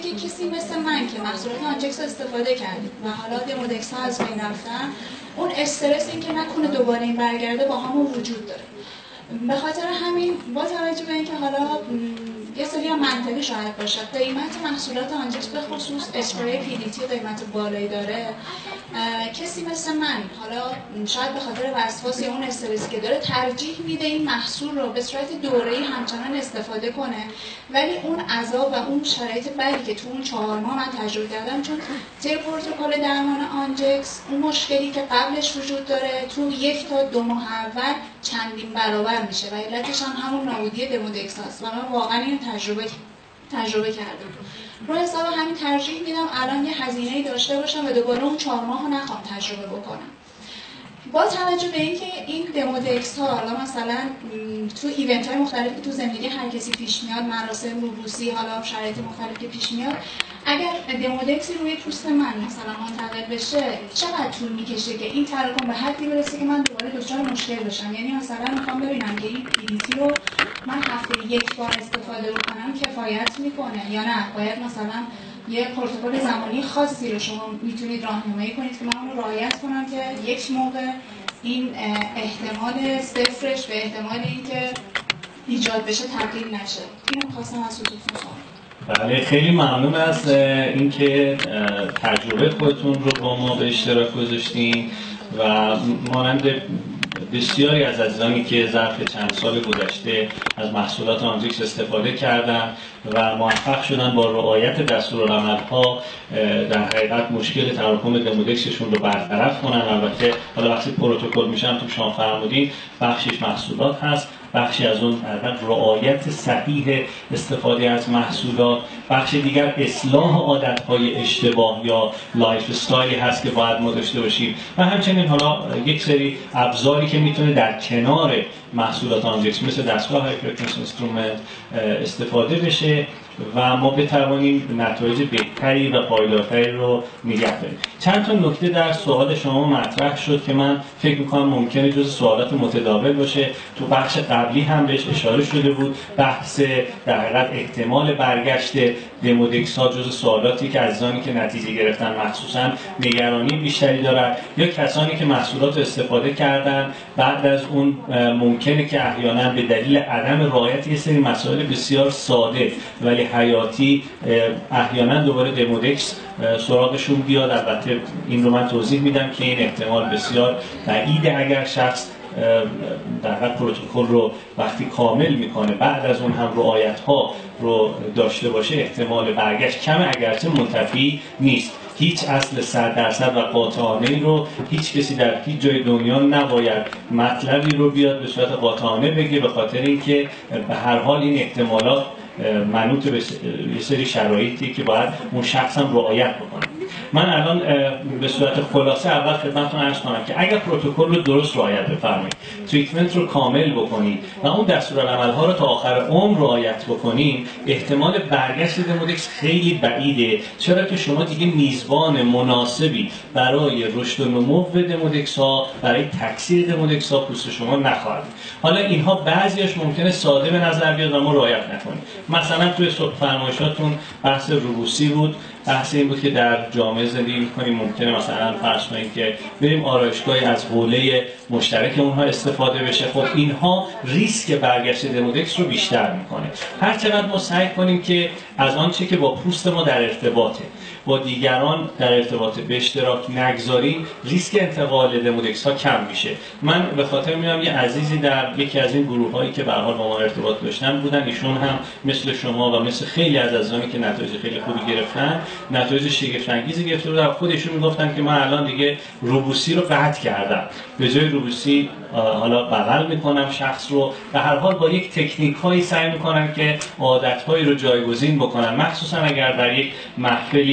که کسی مثل من که محصولات آنجکس استفاده کردیم و حالا دمودکس ها از بین رفتن، اون استرس این که نکنه دوباره این برگرده با همون وجود داره. به خاطر همین با توجه به اینکه حالا یه سری هم منطقی شاید باشه، قیمت محصولات آنجکس به خصوص اسپری PDT قیمت بالایی داره، کسی مثل من حالا شاید به خاطر وسواس یا اون استرسی که داره ترجیح میده این محصول رو به صورت دوره‌ای همچنان استفاده کنه، ولی اون عذاب و اون شرایط بدی که تو اون 4 ماه من تجربه کردم، چون طی پروتکل درمان آنجکس اون مشکلی که قبلش وجود داره تو 1 تا 2 ماه اول چندین برابر میشه و علتش هم همون نابودی دمودکس هست و من واقعا این تجربه کردم. رو حساب همین ترجیح میدم الان یه هزینه‌ای داشته باشم و دوباره اون 4 ماه رو نخوام تجربه بکنم. با توجه به اینکه این دمودکس ها حالا مثلا تو ایونت های مختلفی تو زندگی هر کسی پیش میاد، مراسم روبوسی، حالا شرایط مختلفی که پیش میاد، اگر دمودکسی روی پوست من مثلا منتقل بشه چقدر طول میکشه که این تراکم به حدی برسه که من دوباره دچار مشکل بشم؟ یعنی مثلا میخوام ببینم که این PDT رو من هفته 1 بار استفاده بکنم کفایت میکنه یا نه باید مثلا یه پروتکل زمانی خاصی رو شما میتونید راهنمایی کنید که من اون رو رعایت کنم که یک موقع این احتمال صفرش به احتمال اینکه ایجاد بشه تبدیل نشه. اینو خواستم از حضورتون سوال. بله، خیلی ممنون از اینکه تجربه خودتون رو با ما به اشتراک گذاشتین و مانند بسیاری از عزیزانی که ظرف چند سال گذشته از محصولات آنجکس استفاده کردن و موفق شدن با رعایت دستورالعمل‌ها در حقیقت مشکل تراکم دمودکسشون رو برطرف کنن. البته حالا وقتی پروتکل میشن تو شما فرمودین بخشش محصولات هست، بخشی از اون رعایت صحیح استفاده از محصولات، بخش دیگر اصلاح عادت‌های اشتباه یا لایف استایلی هست که باید ما داشته باشیم و همچنین حالا یک سری ابزاری که میتونه در کنار محصولات آنجکس مثل دستگاه های فرکانس اینسترومنت استفاده بشه و ما بتوانیم نتایج بهتری و پایدارتری رو نگه داریم. چند تا نکته در سوال شما مطرح شد که من فکر می‌کنم ممکنه جز سوالات متداول باشه. تو بخش قبلی هم بهش اشاره شده بود، بحث در حقیقت احتمال برگشت دمودکس ها جز سوالاتی که عزیزانی که نتیجه گرفتن مخصوصا نگرانی بیشتری دارن یا کسانی که محصولات رو استفاده کردن بعد از اون ممکنه که احیانا به دلیل عدم رعایت یه سری مسائل بسیار ساده ولی حیاتی احیانا دوباره دمودکس سراغشون بیاد. البته این رو من توضیح میدم که این احتمال بسیار بعیده اگر شخص در حقیقت پروتکل رو وقتی کامل میکنه بعد از اون هم رعایت ها رو داشته باشه احتمال برگشت کمه، اگرچه منتفی نیست. هیچ اصل 100% و قاطعانه رو هیچ کسی در هیچ جای دنیا نباید مطلبی رو بیاد به صورت قاطعانه بگه، به خاطر اینکه به هر حال این احتمالات منوط به یه سری شرایطی که باید اون شخص هم رعایت بکنه. من الان به صورت خلاصه اول خدمتتون عرض کنم که اگر پروتکل رو درست رعایت بفرمایید، تریتمنت رو کامل بکنید و اون دستورالعمل‌ها رو تا آخر عمر رعایت بکنید، احتمال برگشت دمودکس خیلی بعیده، چرا که شما دیگه میزبان مناسبی برای رشد و نمو دمودکس ها، برای تکثیر دمودکس ها پوست شما نخواهد. حالا اینها بعضیش ممکنه ساده به نظر بیاد و ما رعایت نکنیم. مثلا توی فرمایشاتون بحث روبوسی بود، بحث این بود که در جامعه زندگی می‌کنیم ممکنه مثلا فرض کنیم که بریم آرایشگاهی از حوله مشترک اونها استفاده بشه. خب اینها ریسک برگشت دمودکس رو بیشتر میکنه. هر چقدر ما سعی کنیم که از آنچه که با پوست ما در ارتباطه با دیگران در ارتباط به اشتراک نگذاریم، ریسک انتقال دمودکس ها کم میشه. من به خاطر میام یه عزیزی در یکی از این گروه هایی که به هر حال با ما ارتباط داشتن بودن، ایشون هم مثل شما و مثل خیلی از عزیزانی که نتایج خیلی خوبی گرفتن، نتایج شگفت انگیزی گرفته بودن. خودشون میگفتن که من الان دیگه روبوسی رو قطع کردم، به جای روبوسی حالا بغل میکنم شخص رو، به هر حال با یک تکنیک هایی سعی میکنم که عادت هایی رو جایگزین بکنم، مخصوصا اگر در یک محفلی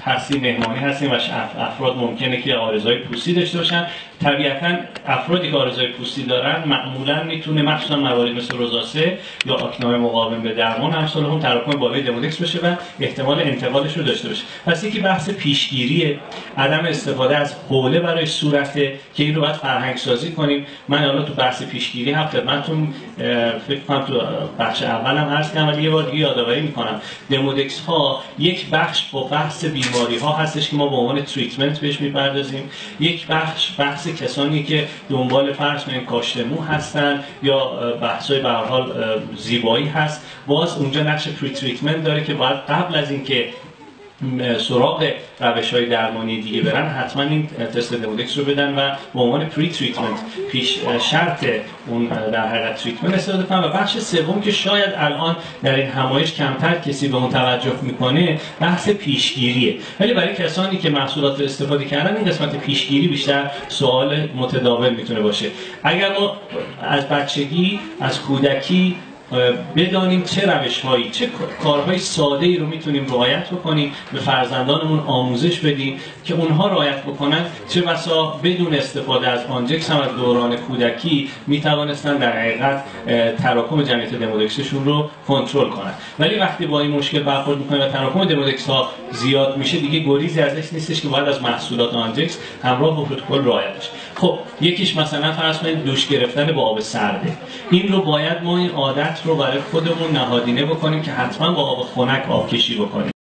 هستیم، مهمانی هستیم و افراد ممکنه که آرزوهای پوستی داشته باشن. طبیعتاً افرادی که آرزوهای پوستی دارن معمولاً میتونه مخصوصا مواردی مثل روزاسه یا آکنام مقاوم به درمان امثال اون تراکم بالای دمودکس بشه و احتمال انتقالش رو داشته باشه. پس یکی بحث پیشگیری، عدم استفاده از حوله برای صورته که این رو باید فرهنگ سازی کنیم. من حالا تو بحث پیشگیری هم خدمتتون فکر کنم تو بخش اولم عرض کردم، ولی یه بار دیگه یادآوری میکنم دمودکس ها یک بخش با بحث بیماری ها هستش که ما به عنوان تریتمنت بهش میپردازیم، یک بحث کسانی که دنبال فرض کنیم کاشت مو هستن یا بحث‌های به هر حال زیبایی هست، باز اونجا نقش پری تریتمنت داره که باید قبل از اینکه سراغ روش‌های درمانی دیگه برن حتما این تست دمودکس رو بدن و به عنوان پری تریتمنت پیش شرط اون در حقیقت تریتمنت استفاده کنن. و بخش سوم که شاید الان در این همایش کمتر کسی به اون توجه میکنه بحث پیشگیریه، ولی برای کسانی که محصولات رو استفاده کردن این قسمت پیشگیری بیشتر سوال متداول میتونه باشه. اگر ما از بچگی از کودکی بدانیم چه روش‌هایی، چه کارهای ساده‌ای رو میتونیم رعایت بکنیم، به فرزندانمون آموزش بدیم که اونها رعایت بکنن، چه بسا بدون استفاده از آنجکس هم از دوران کودکی میتوانستن در حقیقت تراکم جمعیت دمودکسشون رو کنترل کنن. ولی وقتی با این مشکل برخورد میکنیم و تراکم دمودکس ها زیاد میشه، دیگه گریزی ازش نیستش که باید از محصولات آنجکس همراه با پروتکل رعایت بشه. خب یکیش مثلا فرض کنید دوش گرفتن با آب سرده. این رو باید ما این عادت رو برای خودمون نهادینه بکنیم که حتما با آب خنک آبکشی بکنیم.